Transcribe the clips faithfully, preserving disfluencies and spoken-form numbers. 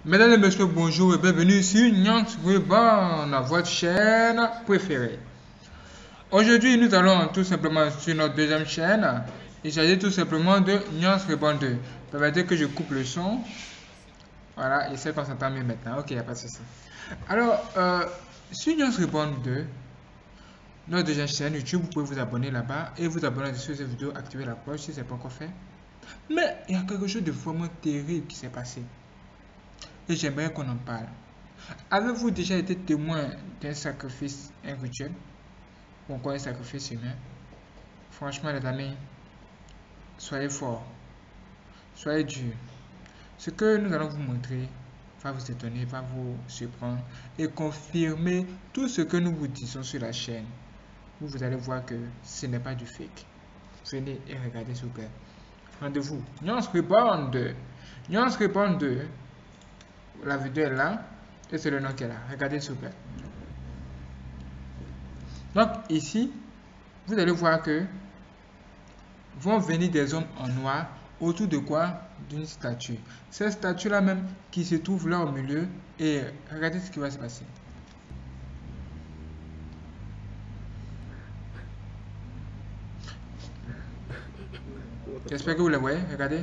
Mesdames et messieurs, bonjour et bienvenue sur Nyans Reborn, votre chaîne préférée. Aujourd'hui, nous allons tout simplement sur notre deuxième chaîne. Il s'agit tout simplement de Nyans Reborn deux. Permettez que je coupe le son. Voilà, et c'est qu'on s'entend mieux maintenant. Ok, il n'y a pas de souci. Alors, euh, sur Nyans Reborn deux, notre deuxième chaîne YouTube, vous pouvez vous abonner là-bas et vous abonner sur cette vidéo, activer la cloche si ce n'est pas encore fait. Mais il y a quelque chose de vraiment terrible qui s'est passé. Et j'aimerais qu'on en parle. Avez-vous déjà été témoin d'un sacrifice, un rituel, ou encore un sacrifice humain? Franchement, les amis, soyez forts, soyez durs. Ce que nous allons vous montrer va vous étonner, va vous surprendre et confirmer tout ce que nous vous disons sur la chaîne. Vous, vous allez voir que ce n'est pas du fake. Venez et regardez s'il vous plaît. Rendez-vous. Nyans Reborn deux. Nyans Reborn deux. La vidéo est là. Et c'est le nom qu'elle a. Regardez s'il vous plaît. Donc ici, vous allez voir que vont venir des hommes en noir autour de quoi? D'une statue. Cette statue là même qui se trouve là au milieu. Et regardez ce qui va se passer. J'espère que vous la voyez. Regardez.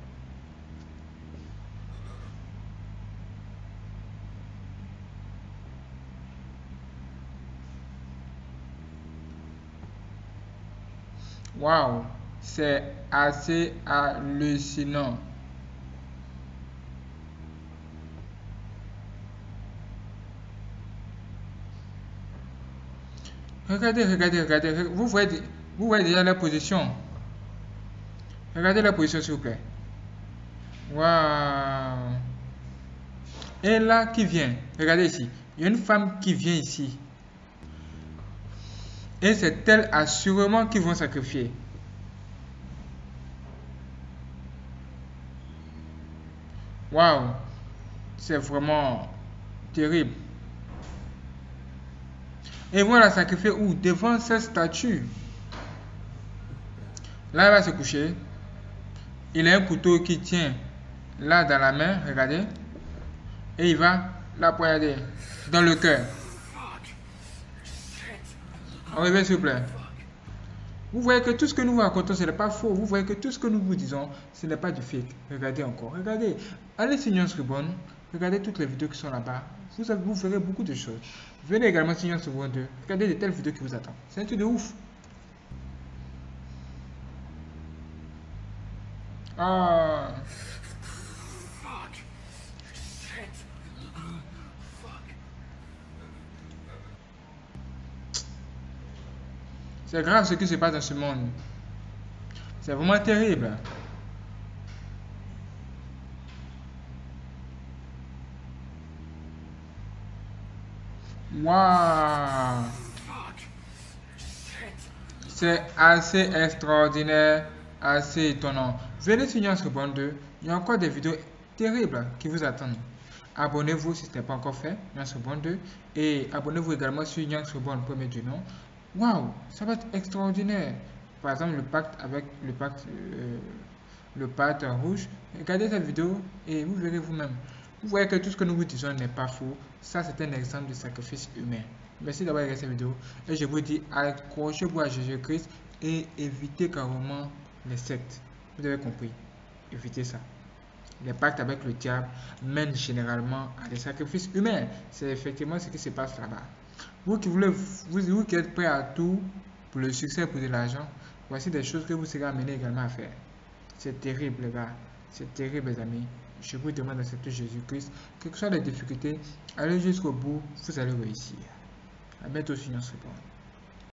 Waouh, c'est assez hallucinant. Regardez, regardez, regardez. Vous voyez, vous voyez déjà la position. Regardez la position s'il vous plaît. Waouh. Et là qui vient. Regardez ici. Il y a une femme qui vient ici. Et c'est elle assurément qui vont sacrifier. Waouh. C'est vraiment terrible. Et voilà, sacrifier où? Devant cette statue. Là, elle va se coucher. Il a un couteau qui tient là dans la main, regardez. Et il va la poignarder dans le cœur. Arrivez s'il vous plaît. Vous voyez que tout ce que nous vous racontons, ce n'est pas faux. Vous voyez que tout ce que nous vous disons, ce n'est pas du fake. Regardez encore. Regardez. Allez sur Nyans Reborn. Regardez toutes les vidéos qui sont là-bas. Vous, vous verrez beaucoup de choses. Venez également sur Nyans Reborn deux. Regardez de telles vidéos qui vous attendent. C'est un truc de ouf. Ah. C'est grave ce qui se passe dans ce monde. C'est vraiment terrible. Waouh. C'est assez extraordinaire, assez étonnant. Venez sur Nyans Reborn deux. Il y a encore des vidéos terribles qui vous attendent. Abonnez-vous si ce n'est pas encore fait, Nyans Reborn deux. Et abonnez-vous également sur Nyans Reborn premier du nom. Waouh, ça va être extraordinaire. Par exemple, le pacte avec le pacte, euh, le pacte rouge. Regardez cette vidéo et vous verrez vous-même. Vous voyez que tout ce que nous vous disons n'est pas faux. Ça, c'est un exemple de sacrifice humain. Merci d'avoir regardé cette vidéo. Et je vous dis, accrochez-vous à Jésus-Christ et évitez carrément les sectes. Vous avez compris. Évitez ça. Les pactes avec le diable mènent généralement à des sacrifices humains. C'est effectivement ce qui se passe là-bas. Vous qui voulez, vous, vous qui êtes prêts à tout pour le succès, pour de l'argent, voici des choses que vous serez amenés également à faire. C'est terrible, les gars. C'est terrible, les amis. Je vous demande d'accepter Jésus-Christ. Quelles que soient les difficultés, allez jusqu'au bout, vous allez réussir. À bientôt sur Nyans Reborn.